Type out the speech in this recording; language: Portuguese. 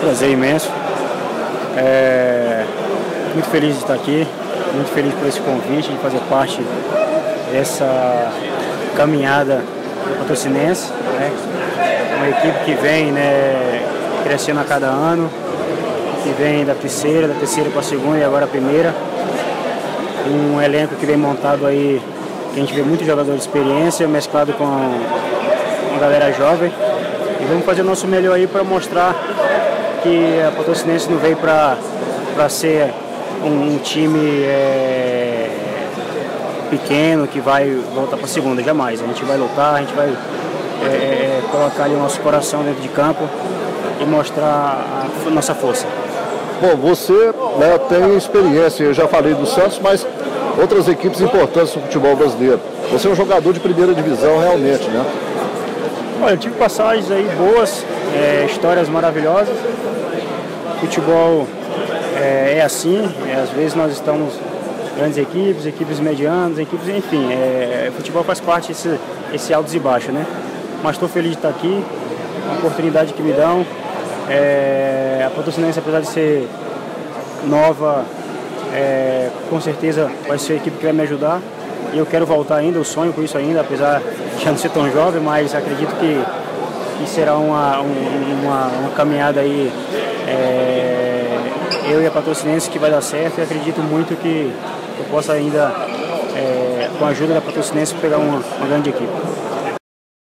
prazer imenso. Muito feliz de estar aqui, muito feliz por esse convite, de fazer parte dessa caminhada do Patrocinense, né? Uma equipe que vem, né, crescendo a cada ano, que vem da terceira para a segunda e agora a primeira. Um elenco que vem montado aí, que a gente vê muitos jogadores de experiência, mesclado com uma galera jovem. E vamos fazer o nosso melhor aí para mostrar que a Patrocinense não veio para ser um time pequeno que vai voltar para a segunda, jamais. A gente vai lutar, a gente vai colocar ali o nosso coração dentro de campo e mostrar a nossa força. Bom, você, né, tem experiência, eu já falei do Santos, mas outras equipes importantes no futebol brasileiro. Você é um jogador de primeira divisão realmente, né? Olha, eu tive passagens aí boas, histórias maravilhosas. Futebol é assim, às vezes nós estamos grandes equipes medianas, equipes, enfim, futebol faz parte desse altos e baixos, né? Mas estou feliz de estar aqui, uma oportunidade que me dão. A Patrocinense, apesar de ser nova, com certeza vai ser a equipe que vai me ajudar. E eu quero voltar ainda, eu sonho com isso ainda, apesar de já não ser tão jovem, mas acredito que será uma caminhada aí, eu e a Patrocinense, que vai dar certo, e acredito muito que eu possa ainda, com a ajuda da Patrocinense, pegar uma grande equipe.